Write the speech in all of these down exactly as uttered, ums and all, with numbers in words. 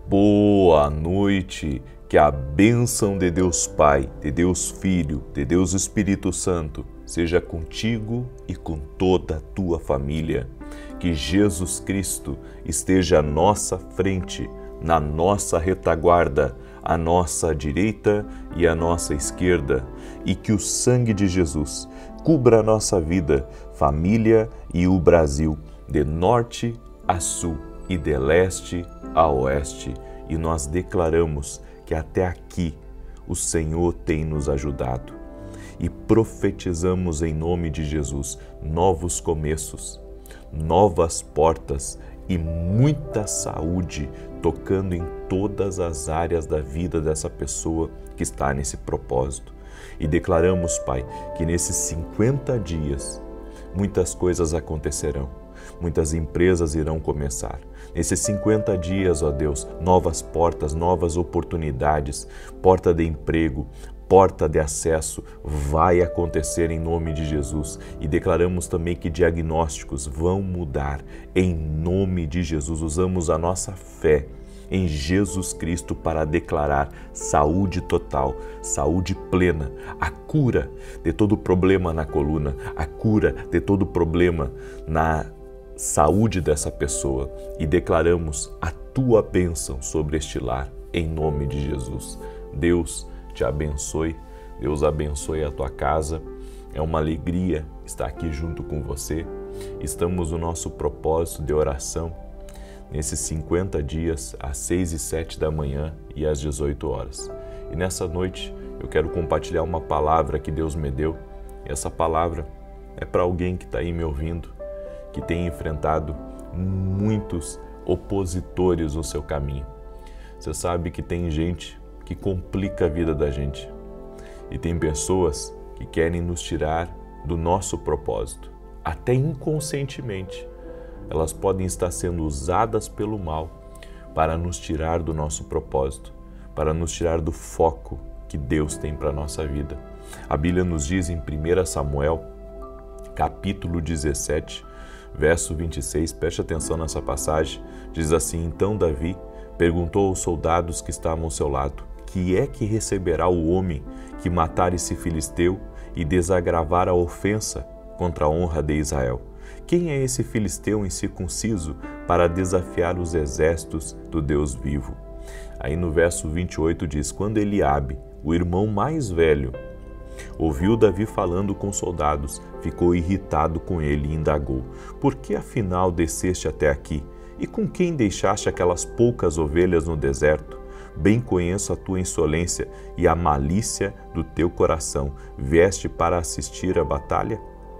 Boa noite, que a bênção de Deus Pai, de Deus Filho, de Deus Espírito Santo seja contigo e com toda a tua família. Que Jesus Cristo esteja à nossa frente, na nossa retaguarda, à nossa direita e à nossa esquerda, e que o sangue de Jesus cubra a nossa vida, família e o Brasil, de norte a sul e de leste a oeste, e nós declaramos que até aqui o Senhor tem nos ajudado. E profetizamos em nome de Jesus novos começos, novas portas e muita saúde tocando em todas as áreas da vida dessa pessoa que está nesse propósito. E declaramos, Pai, que nesses cinquenta dias muitas coisas acontecerão, muitas empresas irão começar. Nesses cinquenta dias, ó Deus, novas portas, novas oportunidades, porta de emprego, porta de acesso vai acontecer em nome de Jesus. E declaramos também que diagnósticos vão mudar em nome de Jesus. Usamos a nossa fé em Jesus Cristo para declarar saúde total, saúde plena, a cura de todo problema na coluna, a cura de todo problema na saúde dessa pessoa, e declaramos a tua bênção sobre este lar, em nome de Jesus. Deus te abençoe, Deus abençoe a tua casa, é uma alegria estar aqui junto com você. Estamos no nosso propósito de oração, nesses cinquenta dias, às seis e sete da manhã e às dezoito horas. E nessa noite eu quero compartilhar uma palavra que Deus me deu, e essa palavra é para alguém que está aí me ouvindo, que tem enfrentado muitos opositores no seu caminho. Você sabe que tem gente que complica a vida da gente, e tem pessoas que querem nos tirar do nosso propósito, até inconscientemente. Elas podem estar sendo usadas pelo mal para nos tirar do nosso propósito, para nos tirar do foco que Deus tem para a nossa vida. A Bíblia nos diz em primeiro Samuel, capítulo dezessete, verso vinte e seis, preste atenção nessa passagem, diz assim: Então Davi perguntou aos soldados que estavam ao seu lado: Que é que receberá o homem que matar esse filisteu e desagravar a ofensa contra a honra de Israel? Quem é esse filisteu incircunciso para desafiar os exércitos do Deus vivo? Aí no verso vinte e oito diz: Quando Eliabe, o irmão mais velho, ouviu Davi falando com os soldados, ficou irritado com ele e indagou: Por que afinal desceste até aqui? E com quem deixaste aquelas poucas ovelhas no deserto? Bem conheço a tua insolência e a malícia do teu coração. Vieste para assistir à batalha?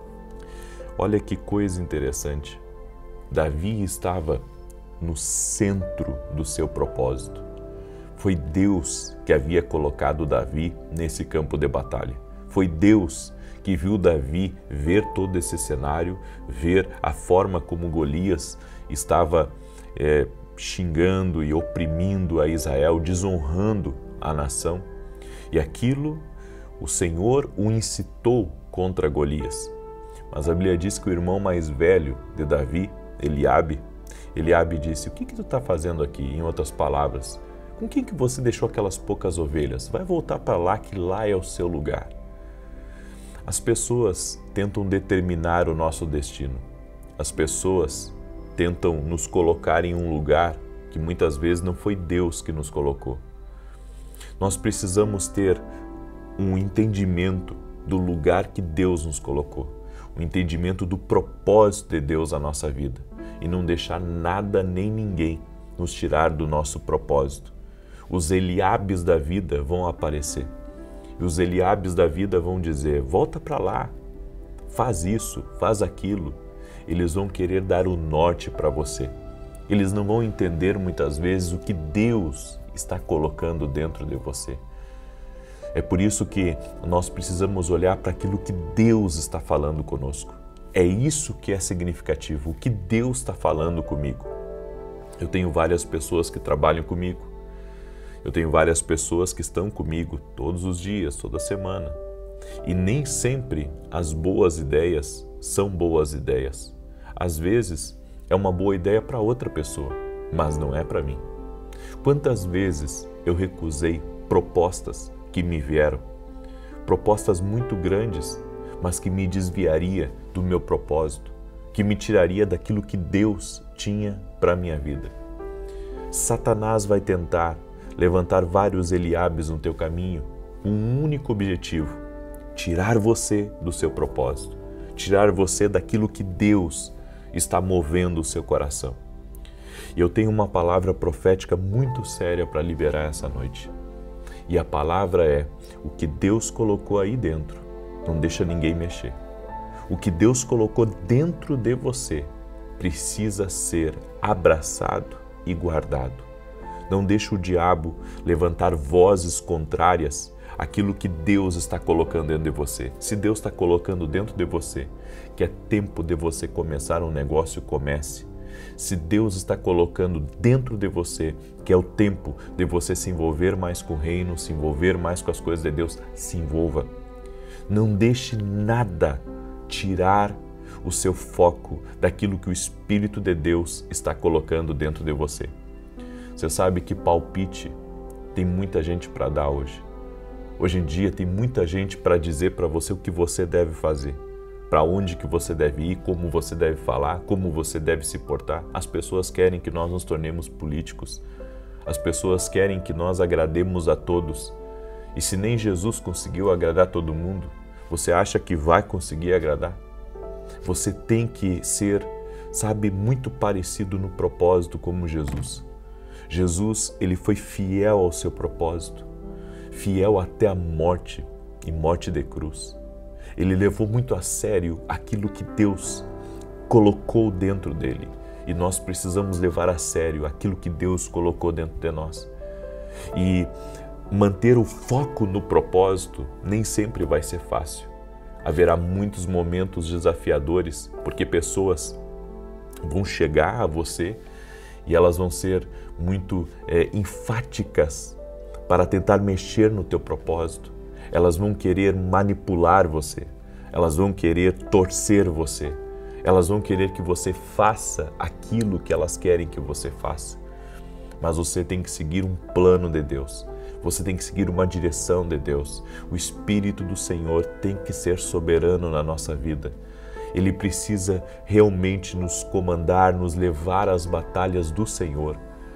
Olha que coisa interessante. Davi estava no centro do seu propósito. Foi Deus que havia colocado Davi nesse campo de batalha. Foi Deus que viu Davi ver todo esse cenário, ver a forma como Golias estava é, xingando e oprimindo a Israel, desonrando a nação. E aquilo, o Senhor o incitou contra Golias. Mas a Bíblia diz que o irmão mais velho de Davi, Eliabe, Eliabe disse: O que que tu está fazendo aqui? Em outras palavras, com quem que você deixou aquelas poucas ovelhas? Vai voltar para lá, que lá é o seu lugar. As pessoas tentam determinar o nosso destino. As pessoas tentam nos colocar em um lugar que muitas vezes não foi Deus que nos colocou. Nós precisamos ter um entendimento do lugar que Deus nos colocou, um entendimento do propósito de Deus na nossa vida, e não deixar nada nem ninguém nos tirar do nosso propósito. Os Eliabes da vida vão aparecer, e os Eliabes da vida vão dizer: volta para lá, faz isso, faz aquilo. Eles vão querer dar o norte para você. Eles não vão entender muitas vezes o que Deus está colocando dentro de você. É por isso que nós precisamos olhar para aquilo que Deus está falando conosco. É isso que é significativo, o que Deus está falando comigo. Eu tenho várias pessoas que trabalham comigo. Eu tenho várias pessoas que estão comigo todos os dias, toda semana. E nem sempre as boas ideias são boas ideias. Às vezes é uma boa ideia para outra pessoa, mas não é para mim. Quantas vezes eu recusei propostas que me vieram, propostas muito grandes, mas que me desviaria do meu propósito, que me tiraria daquilo que Deus tinha para a minha vida. Satanás vai tentar levantar vários Eliabes no teu caminho com um único objetivo: tirar você do seu propósito, tirar você daquilo que Deus está movendo o seu coração. E eu tenho uma palavra profética muito séria para liberar essa noite. E a palavra é: o que Deus colocou aí dentro, não deixa ninguém mexer. O que Deus colocou dentro de você precisa ser abraçado e guardado. Não deixa o diabo levantar vozes contrárias àquilo que Deus está colocando dentro de você. Se Deus está colocando dentro de você que é tempo de você começar um negócio, comece. Se Deus está colocando dentro de você que é o tempo de você se envolver mais com o reino, se envolver mais com as coisas de Deus, se envolva. Não deixe nada tirar o seu foco daquilo que o Espírito de Deus está colocando dentro de você. Você sabe que palpite tem muita gente para dar hoje. Hoje em dia tem muita gente para dizer para você o que você deve fazer, para onde que você deve ir, como você deve falar, como você deve se portar. As pessoas querem que nós nos tornemos políticos. As pessoas querem que nós agrademos a todos. E se nem Jesus conseguiu agradar todo mundo, você acha que vai conseguir agradar? Você tem que ser, sabe, muito parecido no propósito como Jesus. Jesus, ele foi fiel ao seu propósito, fiel até a morte e morte de cruz. Ele levou muito a sério aquilo que Deus colocou dentro dele. E nós precisamos levar a sério aquilo que Deus colocou dentro de nós. E manter o foco no propósito nem sempre vai ser fácil. Haverá muitos momentos desafiadores, porque pessoas vão chegar a você e elas vão ser muito é, enfáticas para tentar mexer no teu propósito. Elas vão querer manipular você, elas vão querer torcer você, elas vão querer que você faça aquilo que elas querem que você faça. Mas você tem que seguir um plano de Deus, você tem que seguir uma direção de Deus. O Espírito do Senhor tem que ser soberano na nossa vida. Ele precisa realmente nos comandar, nos levar às batalhas do Senhor.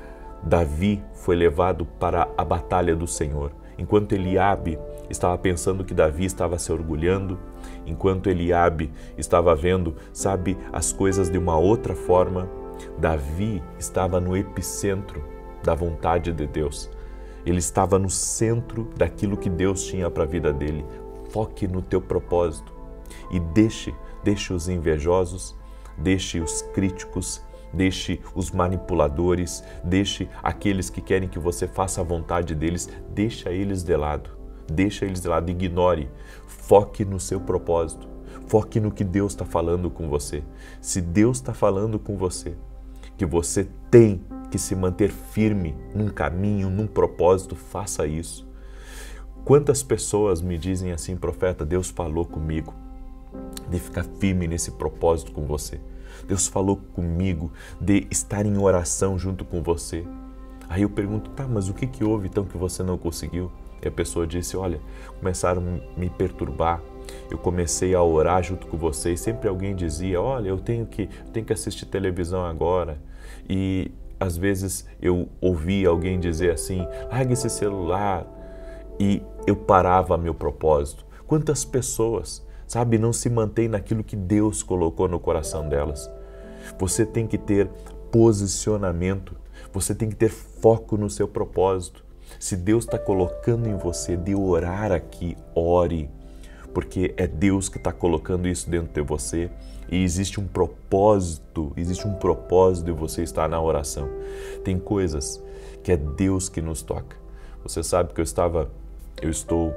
Davi foi levado para a batalha do Senhor. Enquanto Eliabe estava pensando que Davi estava se orgulhando, enquanto Eliabe estava vendo, sabe, as coisas de uma outra forma, Davi estava no epicentro da vontade de Deus. Ele estava no centro daquilo que Deus tinha para a vida dele. Foque no teu propósito e deixe, deixe os invejosos, deixe os críticos, deixe os manipuladores, deixe aqueles que querem que você faça a vontade deles, deixa eles de lado, deixa eles de lado, ignore, foque no seu propósito, foque no que Deus está falando com você. Se Deus está falando com você, que você tem que se manter firme num caminho, num propósito, faça isso. Quantas pessoas me dizem assim: profeta, Deus falou comigo de ficar firme nesse propósito com você. Deus falou comigo de estar em oração junto com você. Aí eu pergunto: tá, mas o que que houve então que você não conseguiu? E a pessoa disse: olha, começaram a me perturbar, eu comecei a orar junto com você e sempre alguém dizia: olha, eu tenho que, eu tenho que assistir televisão agora. E às vezes eu ouvia alguém dizer assim: larga esse celular. E eu parava meu propósito. Quantas pessoas, sabe, não se mantêm naquilo que Deus colocou no coração delas. Você tem que ter posicionamento, você tem que ter foco no seu propósito. Se Deus está colocando em você de orar aqui, ore, porque é Deus que está colocando isso dentro de você e existe um propósito, existe um propósito de você estar na oração. Tem coisas que é Deus que nos toca. Você sabe que eu estava, eu estou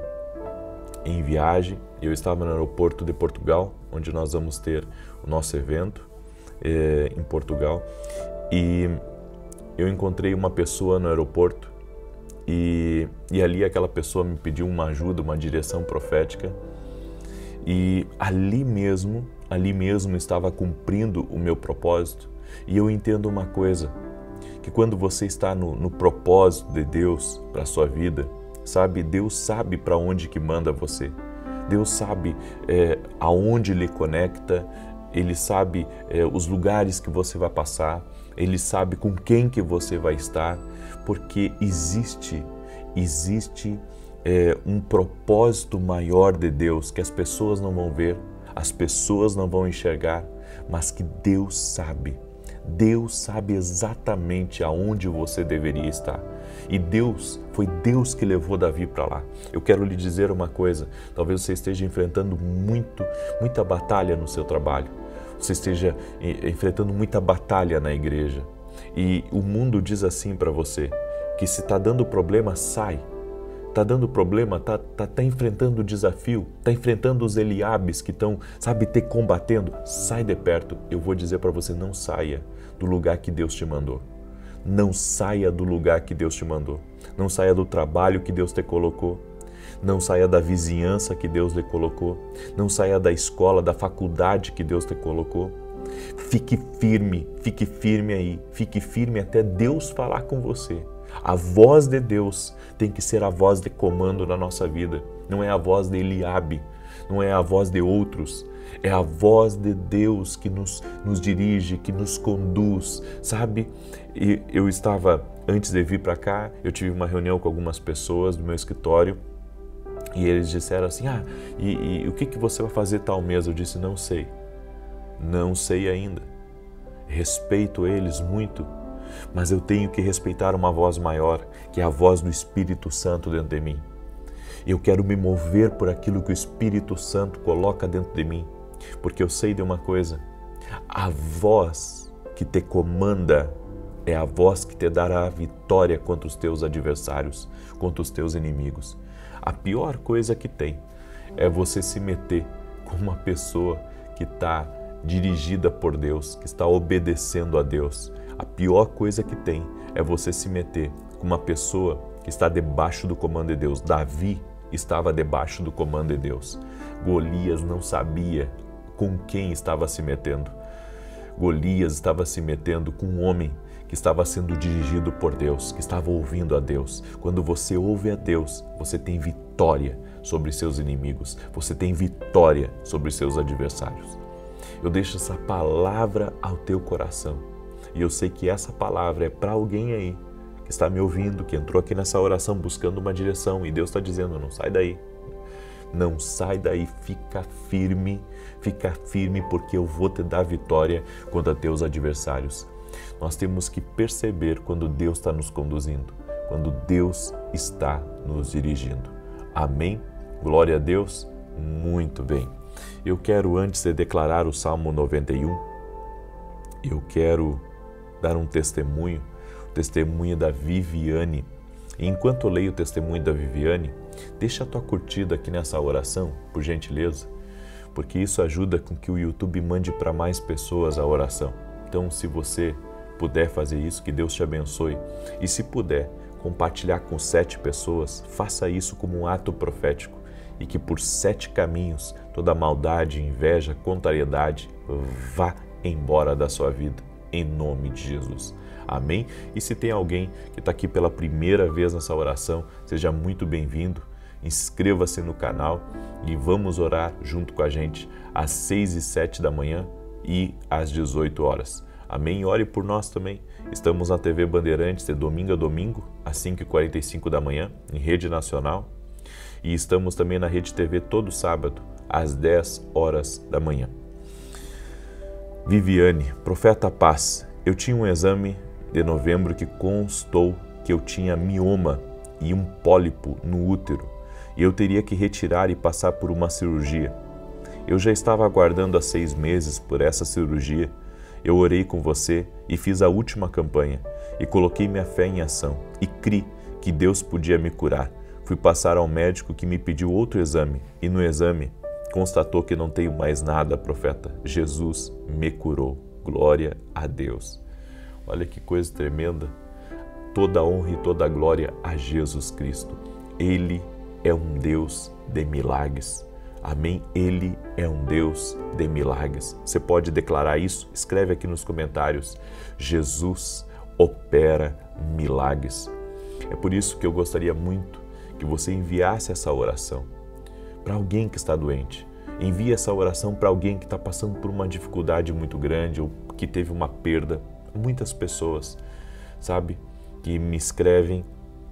em viagem, eu estava no aeroporto de Portugal, onde nós vamos ter o nosso evento é, em Portugal, e eu encontrei uma pessoa no aeroporto e, e ali aquela pessoa me pediu uma ajuda, uma direção profética, e ali mesmo, ali mesmo estava cumprindo o meu propósito. E eu entendo uma coisa, que Porque quando você está no, no propósito de Deus para a sua vida, sabe, Deus sabe para onde que manda você. Deus sabe é, aonde lhe conecta, Ele sabe é, os lugares que você vai passar, Ele sabe com quem que você vai estar, porque existe, existe é, um propósito maior de Deus que as pessoas não vão ver, as pessoas não vão enxergar, mas que Deus sabe. Deus sabe exatamente aonde você deveria estar. E Deus, foi Deus que levou Davi para lá. Eu quero lhe dizer uma coisa, talvez você esteja enfrentando muito, muita batalha no seu trabalho, você esteja enfrentando muita batalha na igreja, e o mundo diz assim para você, que se está dando problema, sai. Está dando problema, está tá, tá enfrentando o desafio, está enfrentando os Eliabes que estão, sabe, te combatendo, sai de perto. Eu vou dizer para você, não saia do lugar que Deus te mandou. Não saia do lugar que Deus te mandou. Não saia do trabalho que Deus te colocou. Não saia da vizinhança que Deus lhe colocou. Não saia da escola, da faculdade que Deus te colocou. Fique firme, fique firme aí. Fique firme até Deus falar com você. A voz de Deus tem que ser a voz de comando na nossa vida. Não é a voz de Eliabe, não é a voz de outros. É a voz de Deus que nos, nos dirige, que nos conduz, sabe? E eu estava, antes de vir para cá, eu tive uma reunião com algumas pessoas do meu escritório e eles disseram assim, ah, e, e o que, que você vai fazer tal mês? Eu disse, não sei, não sei ainda. Respeito eles muito, mas eu tenho que respeitar uma voz maior, que é a voz do Espírito Santo dentro de mim. Eu quero me mover por aquilo que o Espírito Santo coloca dentro de mim, porque eu sei de uma coisa, a voz que te comanda é a voz que te dará a vitória contra os teus adversários, contra os teus inimigos. A pior coisa que tem é você se meter com uma pessoa que está dirigida por Deus, que está obedecendo a Deus. A pior coisa que tem é você se meter com uma pessoa que está debaixo do comando de Deus. Davi estava debaixo do comando de Deus. Golias não sabia com quem estava se metendo. Golias estava se metendo com um homem que estava sendo dirigido por Deus, que estava ouvindo a Deus. Quando você ouve a Deus, você tem vitória sobre seus inimigos, você tem vitória sobre seus adversários. Eu deixo essa palavra ao teu coração. E eu sei que essa palavra é para alguém aí que está me ouvindo, que entrou aqui nessa oração buscando uma direção e Deus está dizendo, não sai daí. Não sai daí, fica firme, fica firme porque eu vou te dar vitória contra teus adversários. Nós temos que perceber quando Deus está nos conduzindo, quando Deus está nos dirigindo. Amém? Glória a Deus? Muito bem. Eu quero, antes de declarar o Salmo noventa e um, eu quero dar um testemunho, o testemunho da Viviane. E enquanto eu leio o testemunho da Viviane, deixa a tua curtida aqui nessa oração, por gentileza, porque isso ajuda com que o YouTube mande para mais pessoas a oração. Então, se você puder fazer isso, que Deus te abençoe. E se puder compartilhar com sete pessoas, faça isso como um ato profético e que por sete caminhos toda maldade, inveja, contrariedade vá embora da sua vida, em nome de Jesus. Amém? E se tem alguém que está aqui pela primeira vez nessa oração, seja muito bem-vindo. Inscreva-se no canal e vamos orar junto com a gente às seis e sete da manhã e às dezoito horas. Amém? Ore por nós também. Estamos na T V Bandeirantes de domingo a domingo, às cinco e quarenta e cinco da manhã, em rede nacional. E estamos também na Rede T V todo sábado, às dez horas da manhã. Viviane, profeta Paz, eu tinha um exame de novembro que constou que eu tinha mioma e um pólipo no útero e eu teria que retirar e passar por uma cirurgia. Eu já estava aguardando há seis meses por essa cirurgia. Eu orei com você e fiz a última campanha e coloquei minha fé em ação e criei que Deus podia me curar. Fui passar ao médico que me pediu outro exame e no exame constatou que não tenho mais nada, profeta. Jesus me curou. Glória a Deus. Olha que coisa tremenda. Toda honra e toda glória a Jesus Cristo. Ele é um Deus de milagres. Amém? Ele é um Deus de milagres. Você pode declarar isso? Escreve aqui nos comentários. Jesus opera milagres. É por isso que eu gostaria muito que você enviasse essa oração para alguém que está doente. Envie essa oração para alguém que está passando por uma dificuldade muito grande ou que teve uma perda. Muitas pessoas, sabe, que me escrevem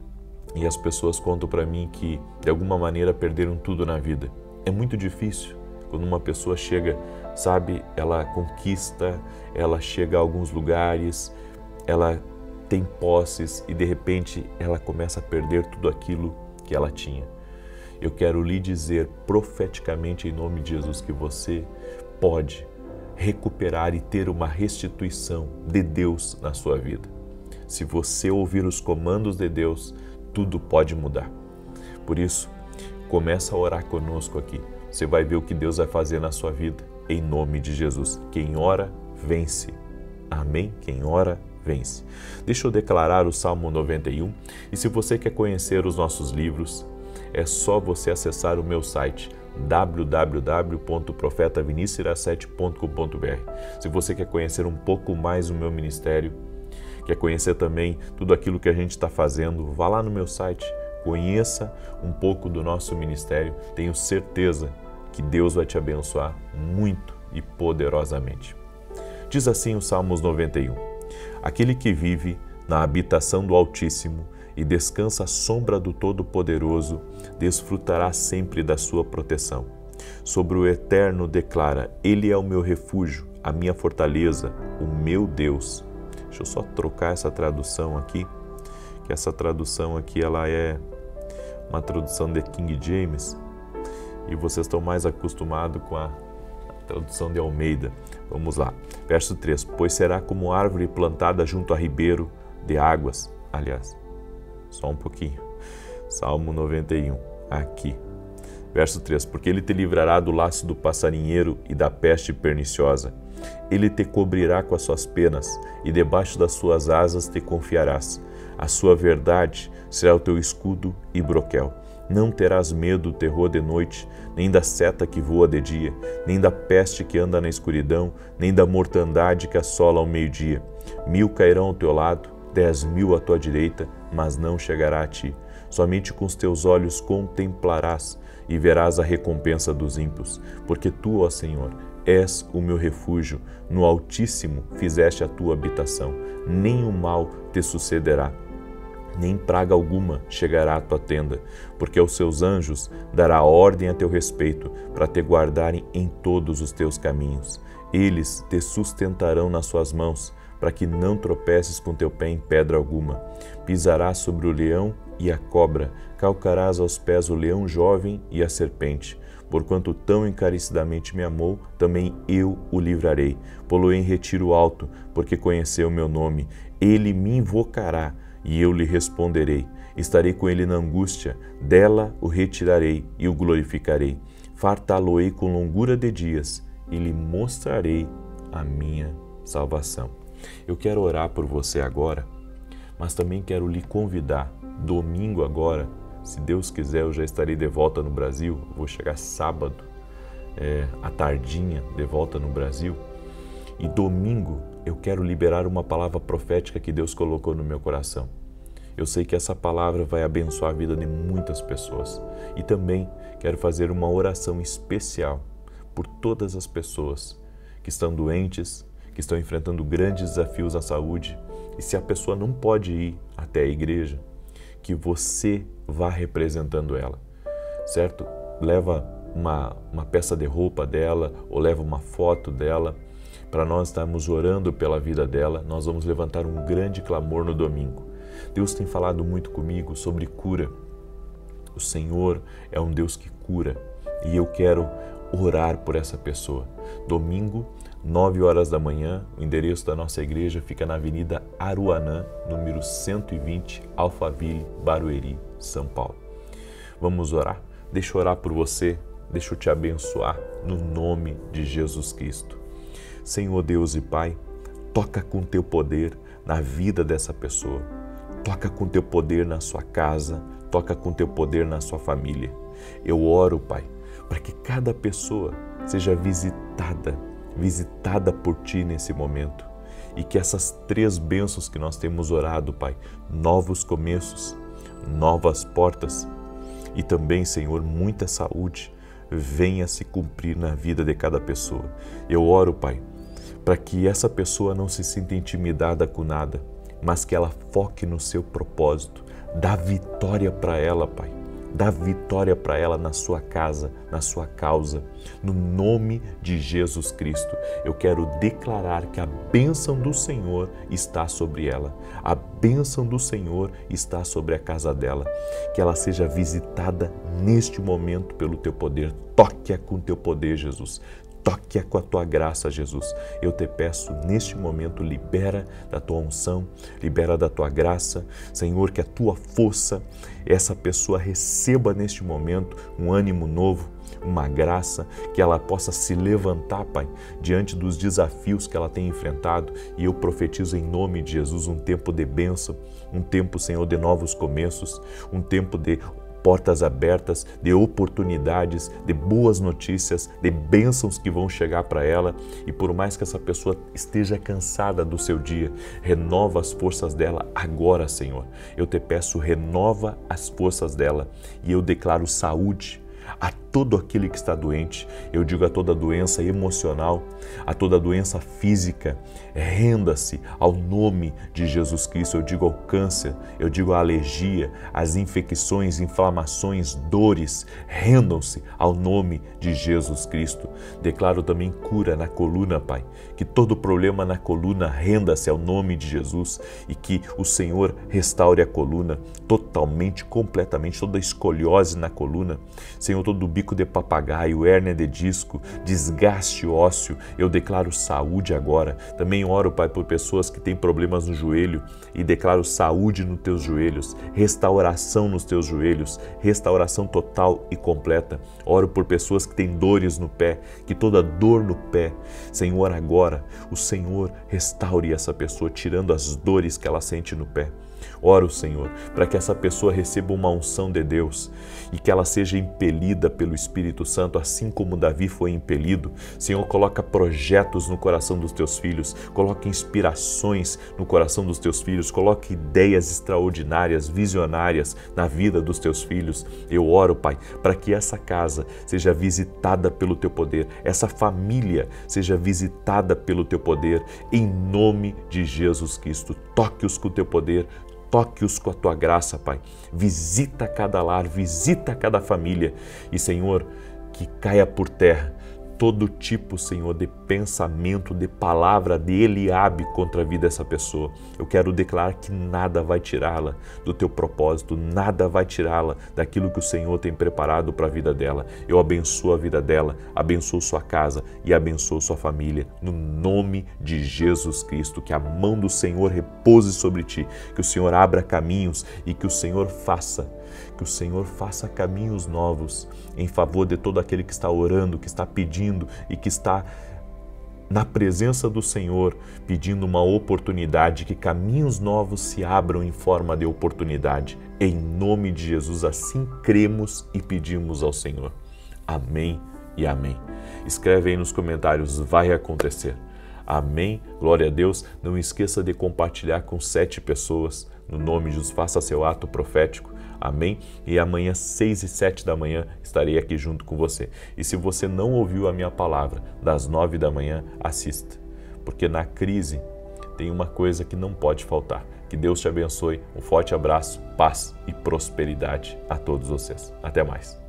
e as pessoas contam para mim que de alguma maneira perderam tudo na vida. É muito difícil quando uma pessoa chega, sabe, ela conquista, ela chega a alguns lugares, ela tem posses e de repente ela começa a perder tudo aquilo que ela tinha. Eu quero lhe dizer profeticamente em nome de Jesus que você pode recuperar e ter uma restituição de Deus na sua vida. Se você ouvir os comandos de Deus, tudo pode mudar. Por isso, começa a orar conosco aqui. Você vai ver o que Deus vai fazer na sua vida, em nome de Jesus. Quem ora, vence. Amém? Quem ora, vence. Deixa eu declarar o Salmo noventa e um. E se você quer conhecer os nossos livros, é só você acessar o meu site w w w ponto profeta vinícius iracete ponto com ponto b r. Se você quer conhecer um pouco mais o meu ministério, quer conhecer também tudo aquilo que a gente está fazendo, vá lá no meu site, conheça um pouco do nosso ministério. Tenho certeza que Deus vai te abençoar muito e poderosamente. Diz assim o Salmos noventa e um. Aquele que vive na habitação do Altíssimo e descansa à sombra do Todo-Poderoso, desfrutará sempre da sua proteção. Sobre o Eterno declara: Ele é o meu refúgio, a minha fortaleza, o meu Deus. Deixa eu só trocar essa tradução aqui, que essa tradução aqui ela é uma tradução de King James e vocês estão mais acostumados com a tradução de Almeida. Vamos lá. Verso três. Pois será como árvore plantada junto a ribeiro de águas. Aliás, só um pouquinho. Salmo noventa e um, aqui. Verso três. Porque ele te livrará do laço do passarinheiro e da peste perniciosa. Ele te cobrirá com as suas penas e debaixo das suas asas te confiarás. A sua verdade será o teu escudo e broquel. Não terás medo do terror de noite, nem da seta que voa de dia, nem da peste que anda na escuridão, nem da mortandade que assola ao meio-dia. Mil cairão ao teu lado, dez mil à tua direita, mas não chegará a ti. Somente com os teus olhos contemplarás e verás a recompensa dos ímpios, porque tu, ó Senhor, és o meu refúgio, no Altíssimo fizeste a tua habitação, nenhum mal te sucederá, nem praga alguma chegará à tua tenda, porque aos seus anjos dará ordem a teu respeito, para te guardarem em todos os teus caminhos. Eles te sustentarão nas suas mãos, para que não tropeces com teu pé em pedra alguma. Pisarás sobre o leão e a cobra, calcarás aos pés o leão jovem e a serpente. Porquanto tão encarecidamente me amou, também eu o livrarei. Pô-lo em retiro alto, porque conheceu o meu nome. Ele me invocará, e eu lhe responderei. Estarei com ele na angústia, dela o retirarei e o glorificarei. Fartá-lo-ei com longura de dias, e lhe mostrarei a minha salvação. Eu quero orar por você agora, mas também quero lhe convidar, domingo agora, se Deus quiser, eu já estarei de volta no Brasil, vou chegar sábado, é, à tardinha, de volta no Brasil, e domingo eu quero liberar uma palavra profética que Deus colocou no meu coração. Eu sei que essa palavra vai abençoar a vida de muitas pessoas. E também quero fazer uma oração especial por todas as pessoas que estão doentes, que estão enfrentando grandes desafios à saúde. E se a pessoa não pode ir até a igreja, que você vá representando ela, certo? Leva uma, uma peça de roupa dela ou leva uma foto dela, para nós estarmos orando pela vida dela. Nós vamos levantar um grande clamor no domingo. Deus tem falado muito comigo sobre cura. O Senhor é um Deus que cura e eu quero orar por essa pessoa. Domingo, nove horas da manhã, o endereço da nossa igreja fica na Avenida Aruanã, número cento e vinte, Alphaville, Barueri, São Paulo. Vamos orar? Deixa eu orar por você, deixa eu te abençoar no nome de Jesus Cristo. Senhor Deus e Pai, toca com teu poder na vida dessa pessoa, toca com teu poder na sua casa, toca com teu poder na sua família. Eu oro, Pai, para que cada pessoa seja visitada, visitada por Ti nesse momento e que essas três bênçãos que nós temos orado, Pai, novos começos, novas portas e também, Senhor, muita saúde, venha se cumprir na vida de cada pessoa. Eu oro, Pai, para que essa pessoa não se sinta intimidada com nada, mas que ela foque no seu propósito. Dá vitória para ela, Pai. Dá vitória para ela na sua casa, na sua causa. No nome de Jesus Cristo, eu quero declarar que a bênção do Senhor está sobre ela. A bênção do Senhor está sobre a casa dela. Que ela seja visitada neste momento pelo Teu poder. Toque-a com Teu poder, Jesus. Toque-a com a Tua graça, Jesus. Eu te peço, neste momento, libera da Tua unção, libera da Tua graça. Senhor, que a Tua força, essa pessoa receba neste momento um ânimo novo, uma graça, que ela possa se levantar, Pai, diante dos desafios que ela tem enfrentado. E eu profetizo em nome de Jesus um tempo de bênção, um tempo, Senhor, de novos começos, um tempo de portas abertas, de oportunidades, de boas notícias, de bênçãos que vão chegar para ela. E por mais que essa pessoa esteja cansada do seu dia, renova as forças dela agora, Senhor. Eu te peço, renova as forças dela e eu declaro saúde a todo aquele que está doente. Eu digo a toda doença emocional, a toda doença física, renda-se ao nome de Jesus Cristo. Eu digo ao câncer, eu digo à alergia, às infecções, inflamações, dores, rendam-se ao nome de Jesus Cristo. Declaro também cura na coluna, Pai, que todo problema na coluna renda-se ao nome de Jesus e que o Senhor restaure a coluna totalmente, completamente, toda escoliose na coluna, Senhor, todo bico de papagaio, hérnia de disco, desgaste ósseo, eu declaro saúde agora. Também oro, Pai, por pessoas que têm problemas no joelho e declaro saúde nos teus joelhos, restauração nos teus joelhos, restauração total e completa. Oro por pessoas que têm dores no pé, que toda dor no pé, Senhor, agora o Senhor restaure essa pessoa, tirando as dores que ela sente no pé. Oro, Senhor, para que essa pessoa receba uma unção de Deus e que ela seja impelida pelo Espírito Santo, assim como Davi foi impelido. Senhor, coloca projetos no coração dos teus filhos, coloca inspirações no coração dos teus filhos, coloca ideias extraordinárias, visionárias na vida dos teus filhos. Eu oro, Pai, para que essa casa seja visitada pelo teu poder, essa família seja visitada pelo teu poder, em nome de Jesus Cristo. Toque-os com o teu poder, toque-os com a tua graça, Pai. Visita cada lar, visita cada família. E, Senhor, que caia por terra todo tipo, Senhor, de pensamento, de palavra de Eliabe contra a vida dessa pessoa. Eu quero declarar que nada vai tirá-la do teu propósito, nada vai tirá-la daquilo que o Senhor tem preparado para a vida dela. Eu abençoo a vida dela, abençoo sua casa e abençoo sua família, no nome de Jesus Cristo. Que a mão do Senhor repouse sobre ti, que o Senhor abra caminhos e que o Senhor faça que o Senhor faça caminhos novos em favor de todo aquele que está orando, que está pedindo e que está na presença do Senhor, pedindo uma oportunidade, que caminhos novos se abram em forma de oportunidade. Em nome de Jesus, assim cremos e pedimos ao Senhor. Amém e amém. Escreve aí nos comentários, vai acontecer. Amém, glória a Deus. Não esqueça de compartilhar com sete pessoas. No nome de Jesus, faça seu ato profético. Amém? E amanhã, seis e sete da manhã, estarei aqui junto com você. E se você não ouviu a minha palavra, das nove da manhã, assista. Porque na crise tem uma coisa que não pode faltar. Que Deus te abençoe. Um forte abraço, paz e prosperidade a todos vocês. Até mais.